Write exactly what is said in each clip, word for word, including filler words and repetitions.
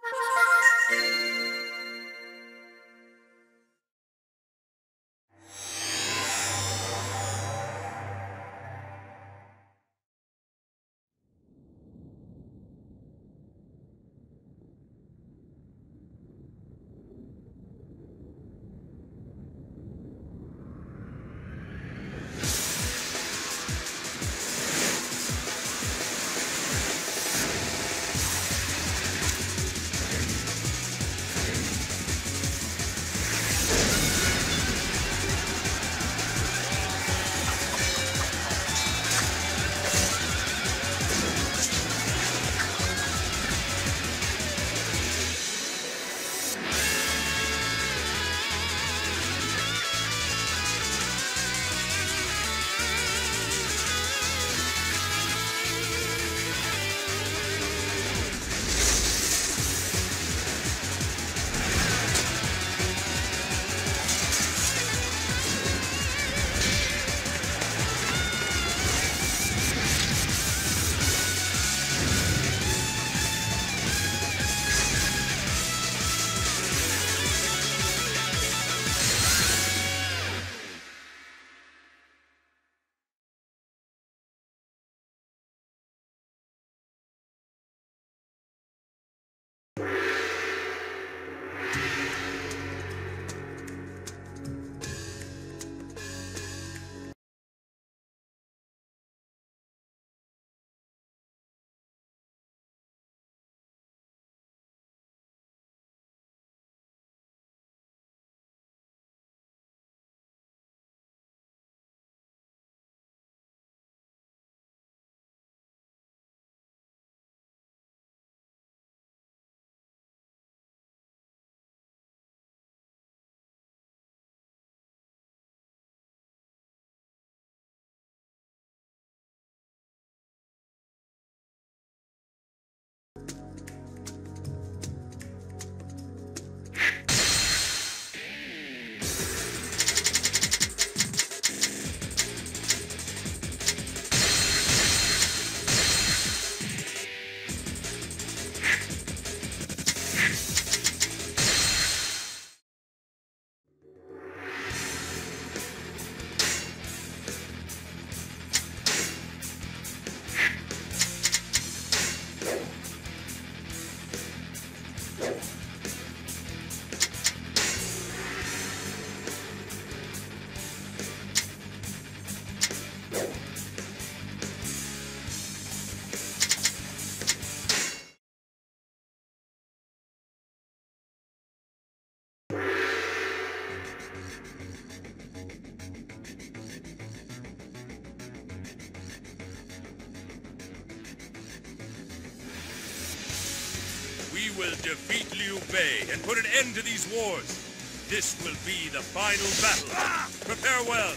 We will defeat Liu Bei and put an end to these wars. This will be the final battle. Ah! Prepare well.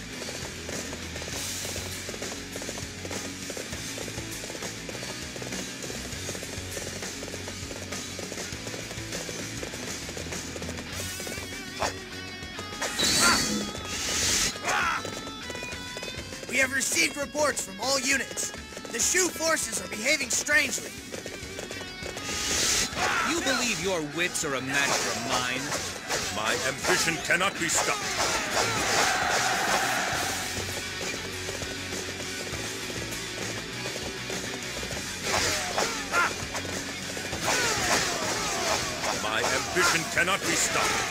We have received reports from all units. The Shu forces are behaving strangely. You believe your wits are a match for mine? My ambition cannot be stopped. My ambition cannot be stopped.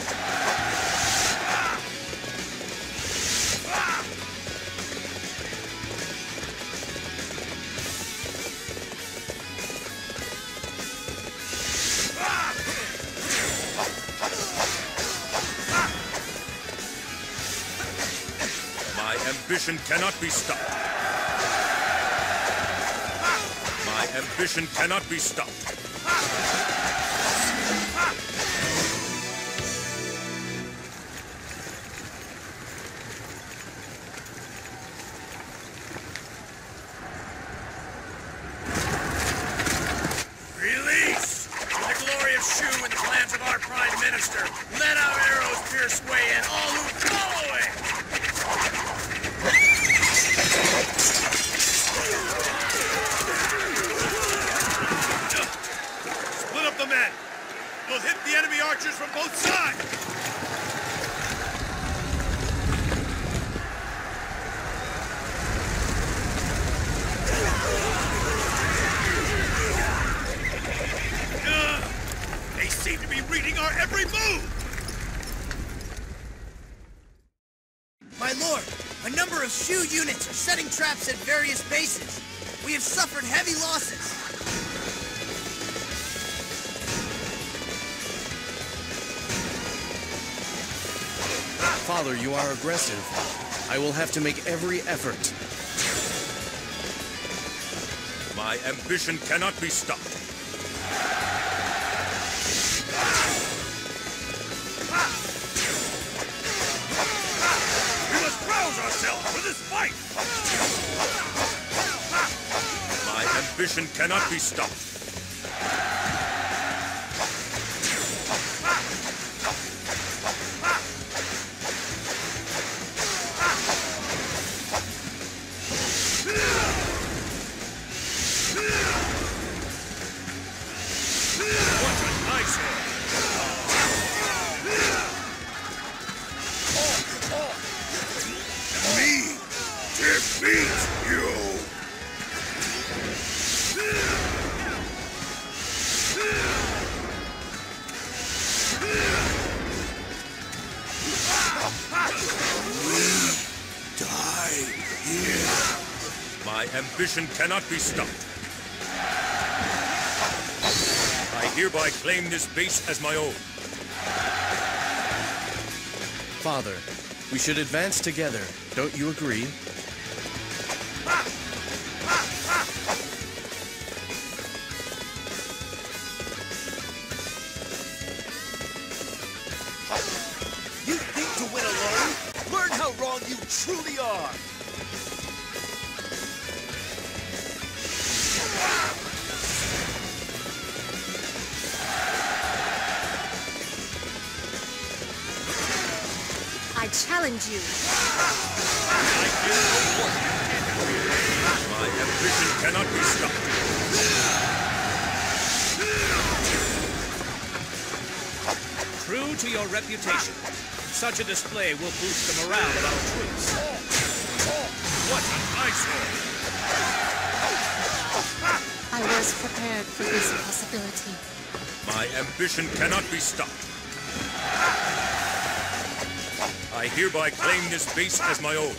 My ambition cannot be stopped. My ambition cannot be stopped. Release! For the glory of Shu and the plans of our Prime Minister, let our arrows pierce way and all who follow it! Split up the men! We'll hit the enemy archers from both sides! Uh, they seem to be reading our every move! My lord, a number of Shu units are setting traps at various bases. We have suffered heavy losses. Father, you are aggressive. I will have to make every effort. My ambition cannot be stopped. We must rouse ourselves for this fight! My ambition cannot be stopped. What a nice one! Me defeat you! Die here! My ambition cannot be stopped. I hereby claim this base as my own. Father, we should advance together. Don't you agree? You think to win alone? Learn how wrong you truly are! I challenge you. I give no warning. My ambition cannot be stopped. True to your reputation, such a display will boost the morale of our troops. What a nice one! I was prepared for this possibility. My ambition cannot be stopped. I hereby claim this base as my own.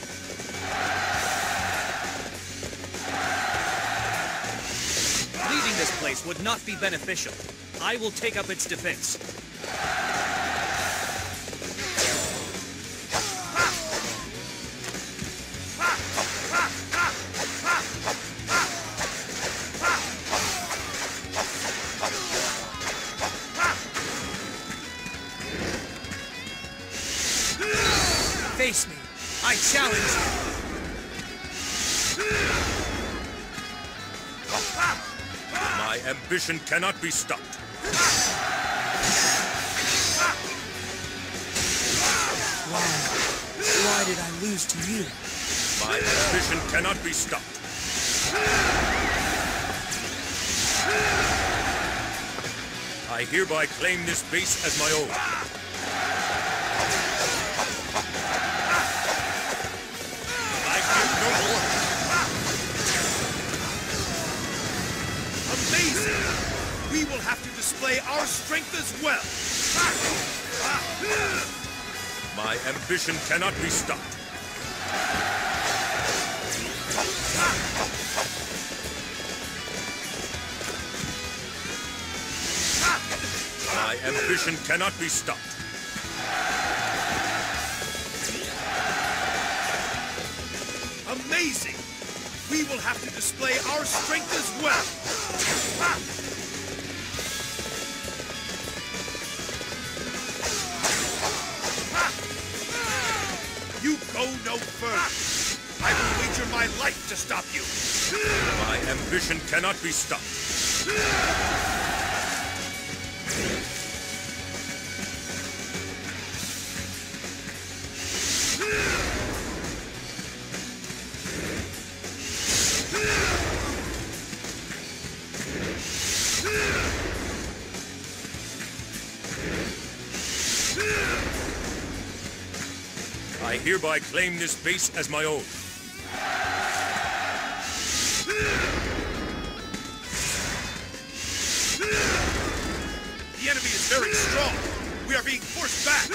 Leaving this place would not be beneficial. I will take up its defense. Face me. I challenge you. My ambition cannot be stopped. Why? Why did I lose to you? My ambition cannot be stopped. I hereby claim this base as my own. I give no warning. Amazing! We will have to display our strength as well! My ambition cannot be stopped. My ambition cannot be stopped. Amazing! We will have to display our strength as well! You go no further! I will wager my life to stop you! My ambition cannot be stopped. I hereby claim this base as my own. The enemy is very strong. We are being forced back.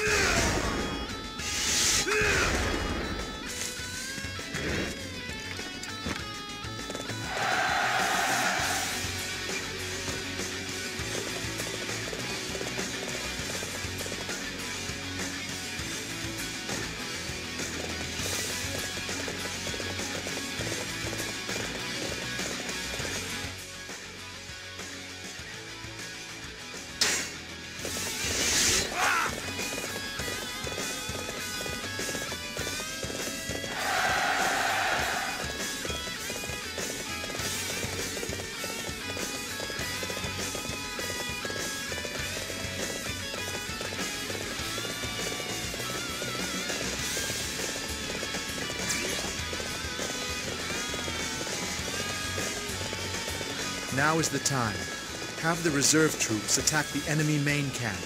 Now is the time. Have the reserve troops attack the enemy main camp.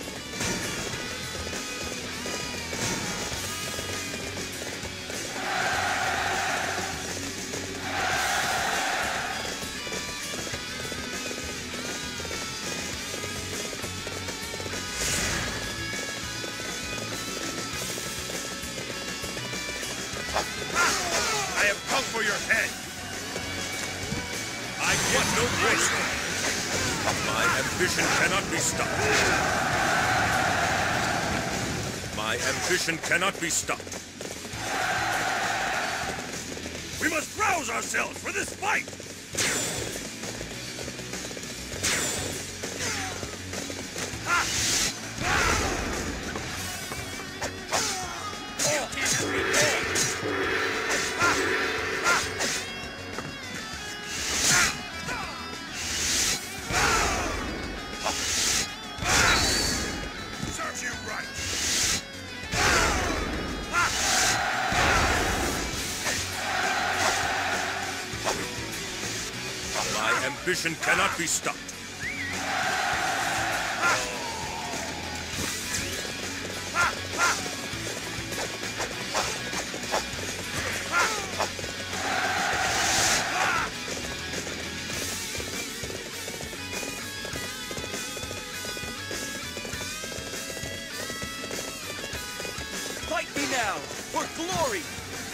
I have come for your head. I get no grace. My ambition cannot be stopped. My ambition cannot be stopped. We must rouse ourselves for this fight. My ambition cannot be stopped. Fight me now, for glory!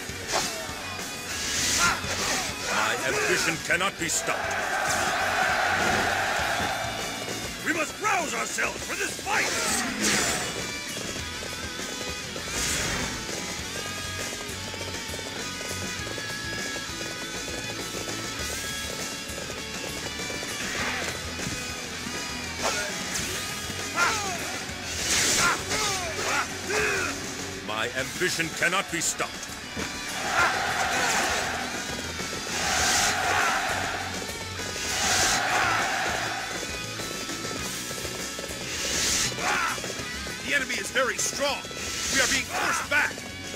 My ambition cannot be stopped. We must rouse ourselves for this fight! My ambition cannot be stopped. The enemy is very strong. We are being forced back.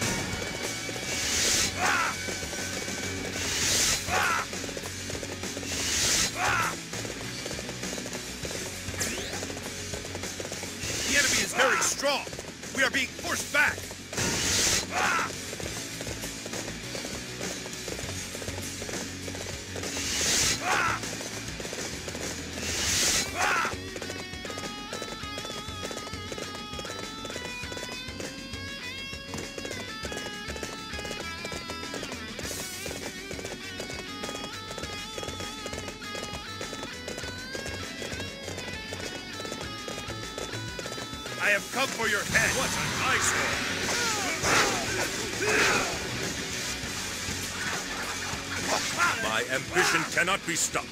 The enemy is very strong. We are being forced back. I have come for your head. What a nice one! My ambition cannot be stopped.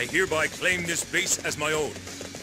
I hereby claim this base as my own.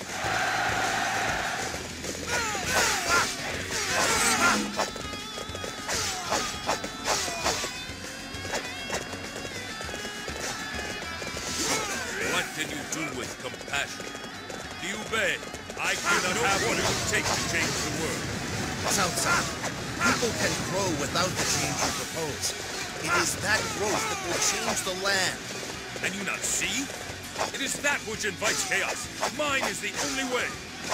What can you do with compassion? Liu Bei, I cannot have what it would take to change the world. Cao Cao, people can grow without the change you propose. It is that growth that will change the land. Can you not see? It is that which invites chaos. Mine is the only way.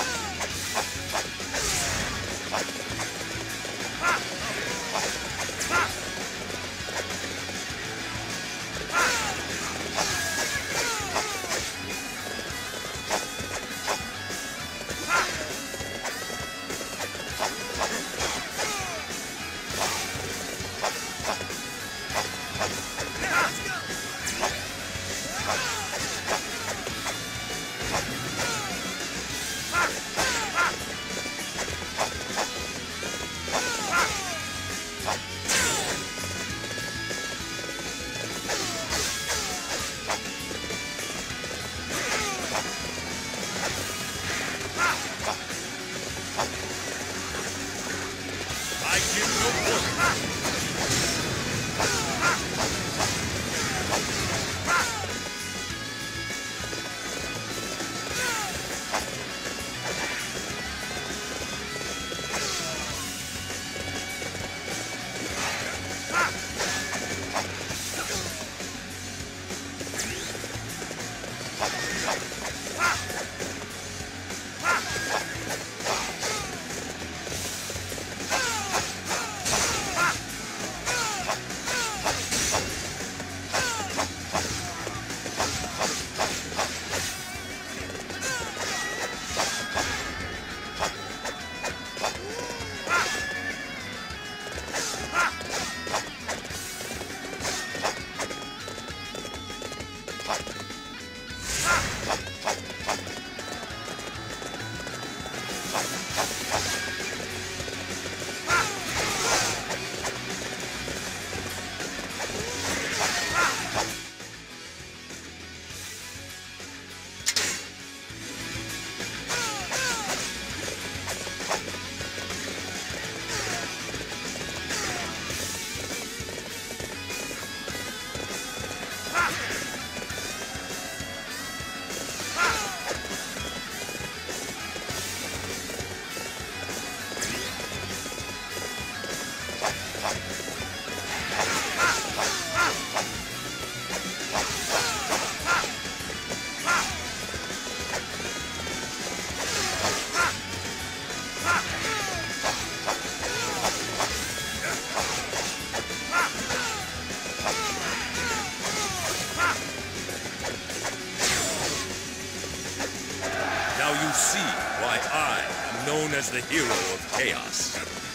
As the hero of chaos.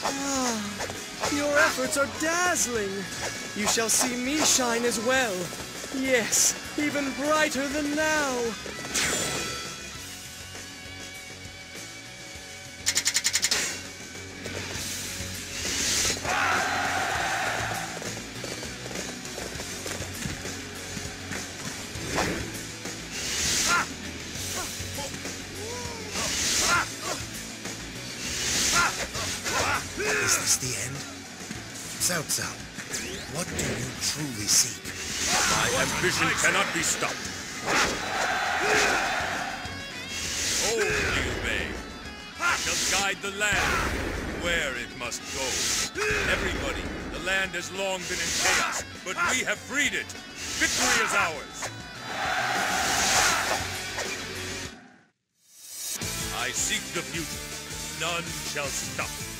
Ah, your efforts are dazzling. You shall see me shine as well. Yes, even brighter than now. Is this the end? Cao Cao, what do you truly seek? My ambition cannot be stopped. Oh, Liu Bei, I shall guide the land where it must go. Everybody, the land has long been in chaos, but we have freed it. Victory is ours. I seek the future. None shall stop.